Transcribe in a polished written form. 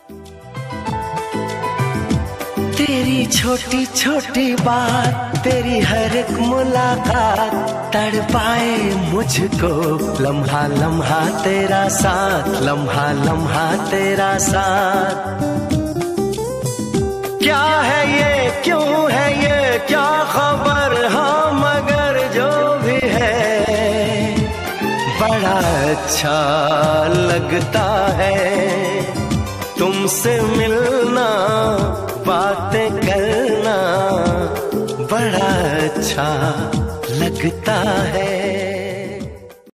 तेरी छोटी छोटी बात, तेरी हर एक मुलाकात तड़पाए मुझको। लम्हा लम्हा तेरा साथ, लम्हा लम्हा तेरा साथ। क्या है ये, क्यों है ये, क्या खबर, हाँ मगर जो भी है बड़ा अच्छा लगता है तुमसे मिलना, बातें करना बड़ा अच्छा लगता है।